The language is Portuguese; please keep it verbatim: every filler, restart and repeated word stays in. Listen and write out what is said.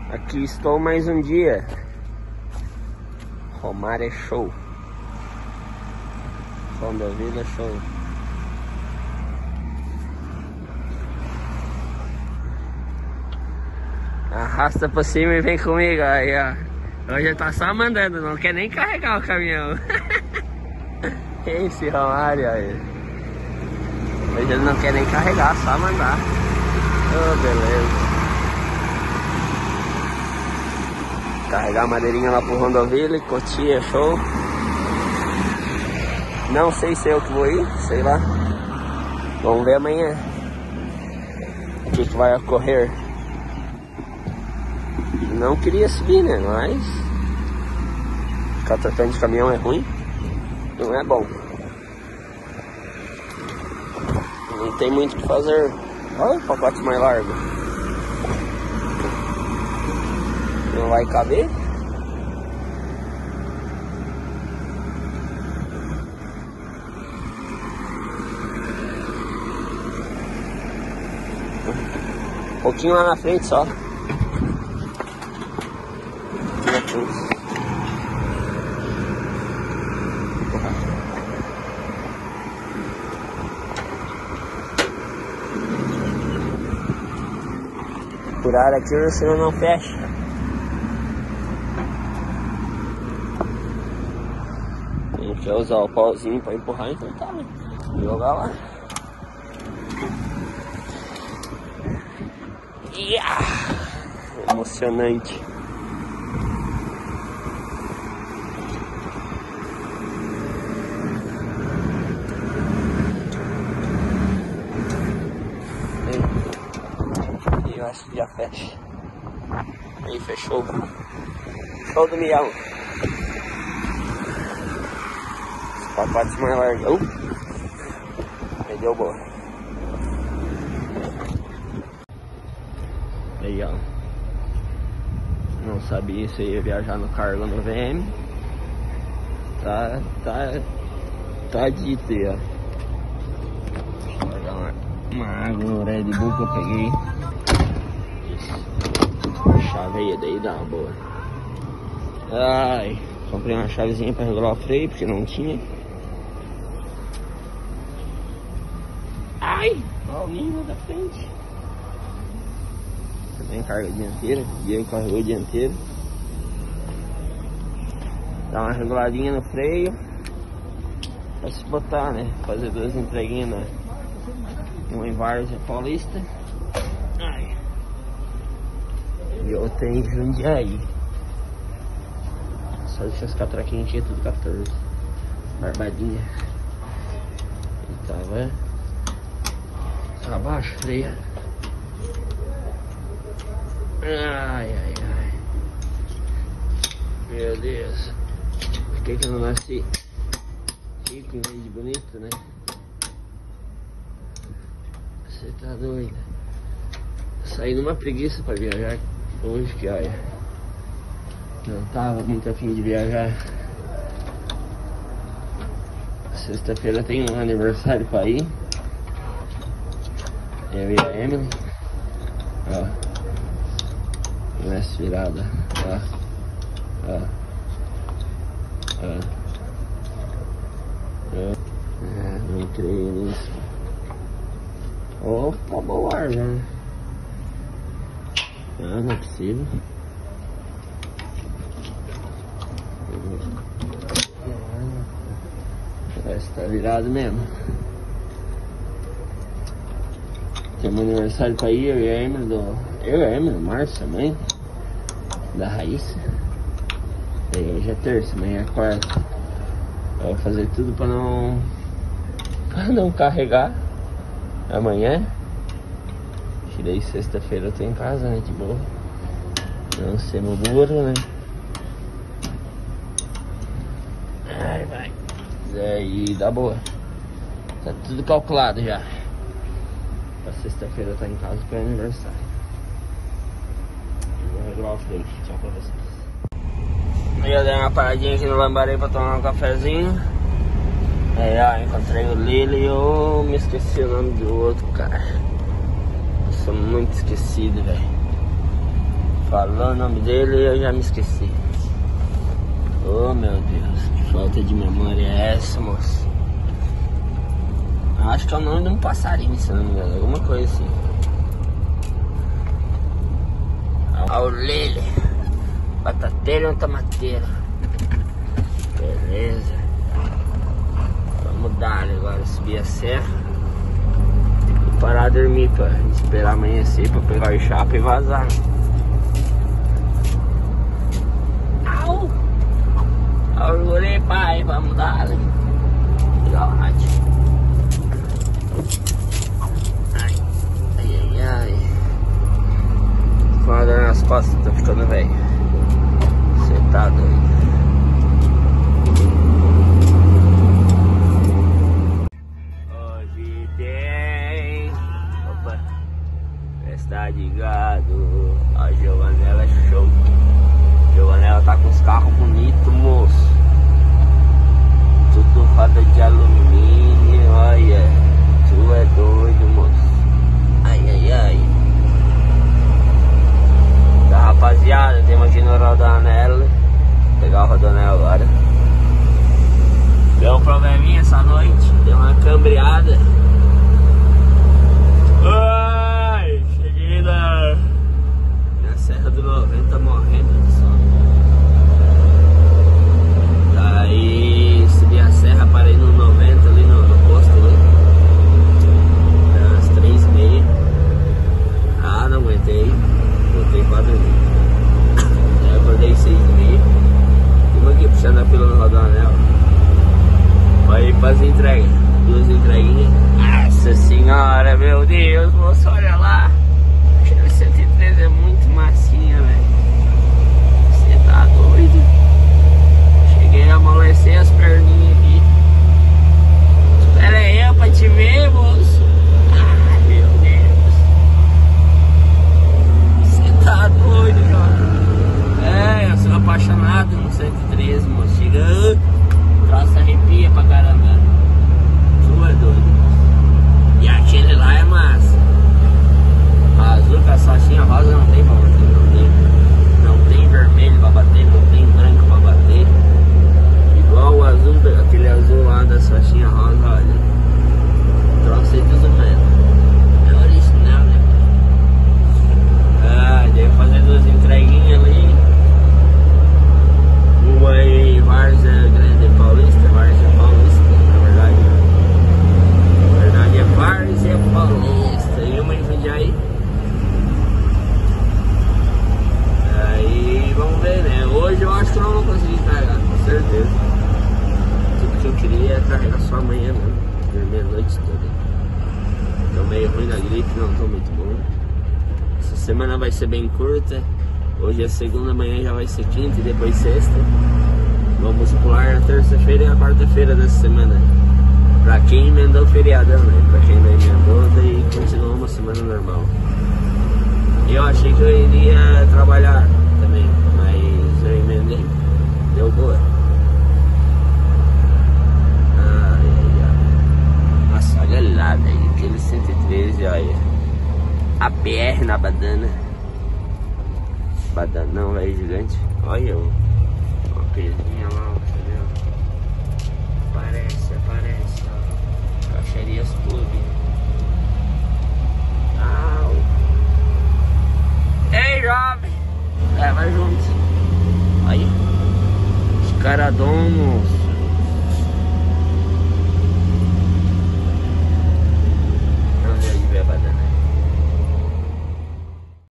Aqui estou mais um dia. Romário é show. Rondovila é show. Arrasta pra cima e vem comigo. Aí, ó. Hoje tá só mandando, não quer nem carregar o caminhão. Esse Romário aí. Hoje ele não quer nem carregar, só mandar. Oh, beleza. Carregar a madeirinha lá pro Rondovila, Cotia, show. Não sei se é eu que vou ir, sei lá. Vamos ver amanhã o que, que vai ocorrer. Não queria subir, né? Mas ficar trocando de caminhão é ruim. Não é bom. Não tem muito o que fazer. Olha o pacote mais largo. Não vai caber. Um pouquinho lá na frente só. Curar aqui, senão não fecha. Tem que usar o pauzinho para empurrar, então tá, né? Jogar lá. Yeah! Emocionante. Eu acho que já fecha. Aí fechou. Show do milhão. Os pacotes mais largos. Aí deu boa. Aí, ó. Não sabia se ia viajar no cargo no V M. Tá, tá, tá dito aí, ó. Deixa eu pegar uma, uma água, uma orelha de boca que eu peguei. A chave daí dá uma boa. Ai, comprei uma chavezinha pra regular o freio, porque não tinha. Ai, olha o nível da frente. Também carga dianteira, dia que carregou dianteira. Dá uma reguladinha no freio pra se botar, né? Fazer duas entreguinhas na uma em Várzea Paulista. Ai. E outra em Jundiaí. Só deixa as catraquinhas aqui, tudo quatorze. Barbadinha. E tava abaixo, freia. Ai, ai, ai. Meu Deus. Por que que eu não nasci rico em vez de bonito, né? Você tá doido. Saí numa preguiça pra viajar hoje, que olha, não tava muito afim de viajar. Sexta-feira tem um aniversário pra ir. Eu e a Emily. Ó. Nessa virada. Ó. Ó. Ó. Ó. É, não creio nisso. Opa, boa ar, né? Ah, não é possível. Parece que tá virado mesmo. Tem um aniversário pra ir, eu e a Emily do... Eu e a Emily, Márcia, mãe da Raíssa. E hoje é terça, amanhã é quarta. Eu vou fazer tudo pra não... Pra não carregar amanhã. Que daí sexta-feira eu tô em casa, né, de boa. Não ser meu burro, né. Ai, vai. Aí dá boa. Tá tudo calculado já. Pra sexta-feira eu tô em casa pro aniversário. Vou regular o freio. Tchau pra vocês. Eu já dei uma paradinha aqui no Lambaré pra tomar um cafezinho. Aí, ó, encontrei o Lili e eu me esqueci o nome do outro cara. Eu sou muito esquecido, velho. Falou o nome dele e eu já me esqueci. Oh meu Deus, que falta de memória é essa, moço? Acho que é o nome de um passarinho, se não me engano, alguma coisa assim. Aurélio, batateiro ou tomateiro? Beleza. Vamos dar agora, subir a serra e parar a dormir pra esperar amanhecer pra pegar o chapa e vazar. Au! Aurélio, pai, vamos dar. Ligar o rádio. Ai, ai, ai, ai. Com a dor nas costas, tô ficando velho. Você tá doido. Hoje tem. Opa! Festa de gado. A Giovanella é show. Giovanella tá com os carros bonitos, moço. Tudo fada de alumínio. Olha, tu é doido, moço. Ai, ai, ai. Tá, rapaziada, temos aqui no Rodoanel. Vou pegar o Rodoanel agora. Deu um probleminha essa noite. Deu uma cambreada. Ai, cheguei na, na Serra do noventa morrendo de sono. Daí subi a serra, parei no noventa ali no, no posto ali. Às três e meia. Ah, não aguentei. Voltei pra dormir. Aí eu acordei seis e meia. Vim aqui puxando a fila no Rodoanel. Vai fazer entrega. Duas entreguinhas. Nossa senhora, meu Deus, moço, olha lá. Aquele cento e treze é muito massinha, velho. Você tá doido? Cheguei a amolecer as perninhas aqui. Espera aí eu pra te ver, moço. Ai, meu Deus. Você tá doido, Jota? É, eu sou apaixonado no cento e treze, moço. Chegando, troço arrepia pra caramba. Tu é doido. E aquele lá é massa. A azul com a faixinha rosa não tem pra bater, não tem. Não tem vermelho pra bater, não tem branco pra bater. Igual o azul, aquele azul lá das faixinhas rosa, olha. Troço aí dos humanos. É original, né? Ah, deve fazer duas entreguinhas ali. Uma em Várzea Grande Paulista, Várzea Paulista, na verdade. Na verdade é Várzea Paulista. E uma em Jundiaí. Aí vamos ver, né? Hoje eu acho que não vou conseguir carregar, com certeza. Tudo que eu queria é carregar só amanhã mesmo. Dormir a noite toda. Tô meio ruim da gripe, não tô muito bom. Essa semana vai ser bem curta. Hoje é segunda, amanhã já vai ser quinta e depois sexta. Vamos pular a terça-feira e a quarta-feira dessa semana. Pra quem emendou o feriadão, né? Pra quem não emendou, daí continua uma semana normal. Eu achei que eu iria trabalhar também, mas eu emendei. Deu boa. Ai, ai, ai. Nossa, olha lá, velho. Aquele cento e treze, olha. A P R na badana. Badanão, velho, gigante. Olha o uma pezinha lá, entendeu? Aparece, aparece, ó. Caixarias Clube. Au. Ei, jovem! Leva junto. Aí. Os caras domos.